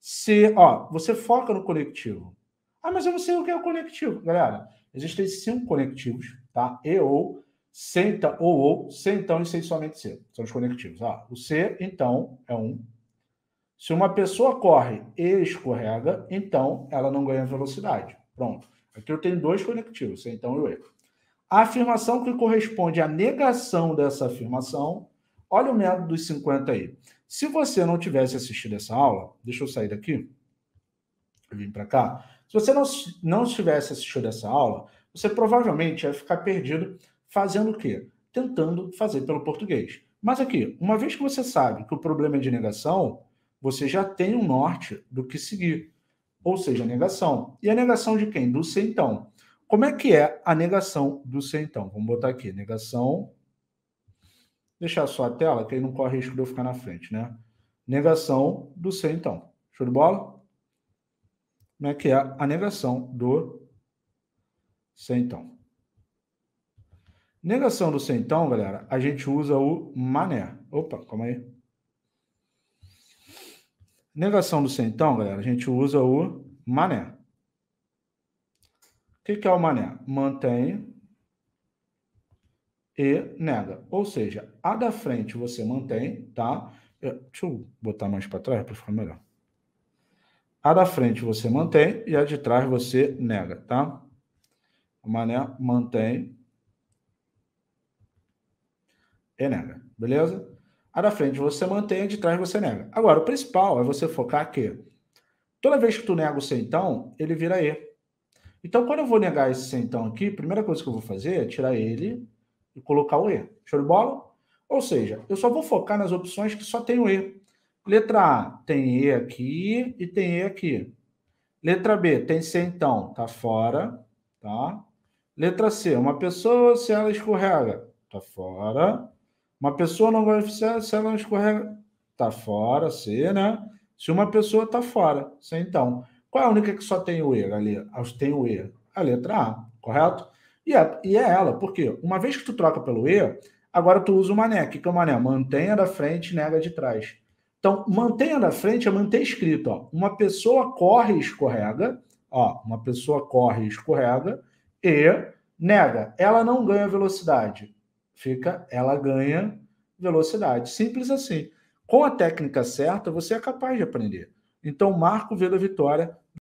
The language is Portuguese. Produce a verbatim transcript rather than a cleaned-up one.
Se, ó, você foca no conectivo. Ah, mas eu não sei o que é o conectivo. Galera, existem cinco conectivos, tá? E ou, se então, ou ou, se então e se somente se. São os conectivos. Ah, o se, então, é um. Se uma pessoa corre e escorrega, então ela não ganha velocidade. Pronto. Aqui eu tenho dois conectivos, se então e o e. A afirmação que corresponde à negação dessa afirmação, olha o método dos cinquenta aí. Se você não tivesse assistido essa aula, deixa eu sair daqui, eu vim para cá. Se você não, não tivesse assistido essa aula, você provavelmente ia ficar perdido fazendo o quê? Tentando fazer pelo português. Mas aqui, uma vez que você sabe que o problema é de negação, você já tem um norte do que seguir. Ou seja, a negação. E a negação de quem? Do se então. Como é que é a negação do se então? Vamos botar aqui, negação. Deixar só a tela, que aí não corre risco de eu ficar na frente, né? Negação do se então. Show de bola? Como é que é a negação do se então? Negação do se então, galera, a gente usa o mané. Opa, calma aí. Negação do se então, galera, a gente usa o mané. O que é o mané? Mantém e nega. Ou seja, a da frente você mantém, tá? Deixa eu botar mais para trás para ficar melhor. A da frente você mantém e a de trás você nega, tá? O mané mantém e nega, beleza? A da frente você mantém, a de trás você nega. Agora, o principal é você focar que toda vez que tu nega o se então, ele vira e. Então, quando eu vou negar esse se então aqui, a primeira coisa que eu vou fazer é tirar ele e colocar o e. Show de bola? Ou seja, eu só vou focar nas opções que só tem o e. Letra A tem e aqui e tem e aqui. Letra B tem se então, tá fora, tá? Letra C, uma pessoa, se ela escorrega, tá fora. Uma pessoa não vai se ela não escorrega, tá fora, C, né? Se uma pessoa tá fora, se então. Qual é a única que só tem o E ali? Tem o E. A letra A, correto? E é, e é ela, por quê? Uma vez que tu troca pelo E, agora tu usa o mané. O que é o mané? Mantenha da frente, nega de trás. Então, mantenha da frente é manter escrito, ó. Uma pessoa corre e escorrega, ó, uma pessoa corre e escorrega, e nega, ela não ganha velocidade. Fica, ela ganha velocidade. Simples assim. Com a técnica certa, você é capaz de aprender. Então, Marco V da Vitória